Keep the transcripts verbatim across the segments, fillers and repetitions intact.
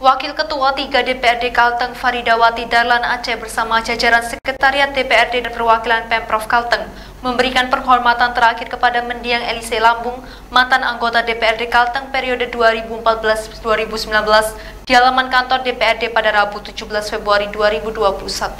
Wakil Ketua tiga D P R D Kalteng Faridawati Dahlan Aceh bersama jajaran Sekretariat D P R D dan perwakilan Pemprov Kalteng memberikan penghormatan terakhir kepada mendiang Elise Lambung, mantan anggota D P R D Kalteng periode dua ribu empat belas sampai dua ribu sembilan belas di halaman kantor D P R D pada Rabu tujuh belas Februari dua ribu dua puluh satu.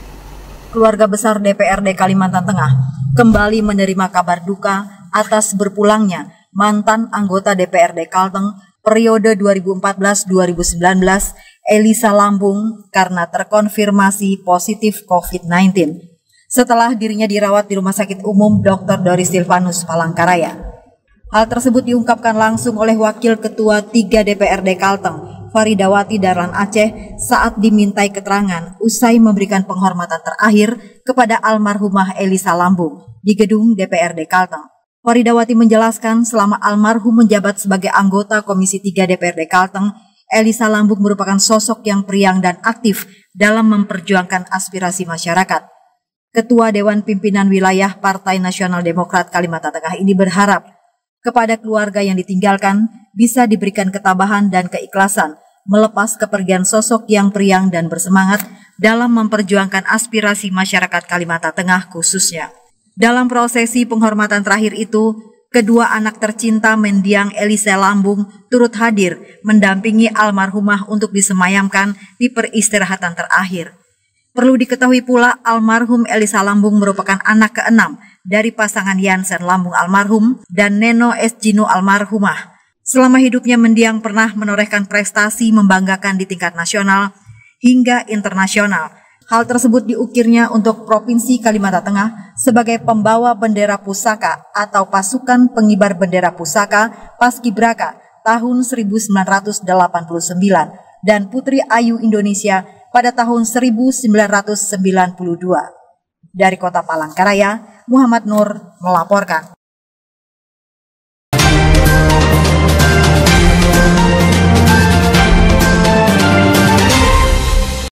Keluarga besar D P R D Kalimantan Tengah kembali menerima kabar duka atas berpulangnya mantan anggota D P R D Kalteng periode dua ribu empat belas sampai dua ribu sembilan belas, Elisa Lambung, karena terkonfirmasi positif COVID sembilan belas setelah dirinya dirawat di Rumah Sakit Umum dokter Doris Silvanus Palangkaraya. Hal tersebut diungkapkan langsung oleh Wakil Ketua tiga D P R D Kalteng, Faridawati Dahlan Aceh, saat dimintai keterangan usai memberikan penghormatan terakhir kepada almarhumah Elisa Lambung di gedung D P R D Kalteng. Faridawati menjelaskan selama almarhum menjabat sebagai anggota Komisi tiga D P R D Kalteng, Elisa Lambung merupakan sosok yang periang dan aktif dalam memperjuangkan aspirasi masyarakat. Ketua Dewan Pimpinan Wilayah Partai Nasional Demokrat Kalimantan Tengah ini berharap kepada keluarga yang ditinggalkan bisa diberikan ketabahan dan keikhlasan melepas kepergian sosok yang periang dan bersemangat dalam memperjuangkan aspirasi masyarakat Kalimantan Tengah khususnya. Dalam prosesi penghormatan terakhir itu, kedua anak tercinta mendiang Elisa Lambung turut hadir mendampingi almarhumah untuk disemayamkan di peristirahatan terakhir. Perlu diketahui pula, almarhum Elisa Lambung merupakan anak keenam dari pasangan Yansen Lambung almarhum dan Neno Esjino almarhumah. Selama hidupnya mendiang pernah menorehkan prestasi membanggakan di tingkat nasional hingga internasional. Hal tersebut diukirnya untuk Provinsi Kalimantan Tengah sebagai pembawa bendera pusaka atau pasukan pengibar bendera pusaka Paskibraka tahun seribu sembilan ratus delapan puluh sembilan dan Putri Ayu Indonesia pada tahun seribu sembilan ratus sembilan puluh dua. Dari Kota Palangkaraya, Muhammad Nur melaporkan.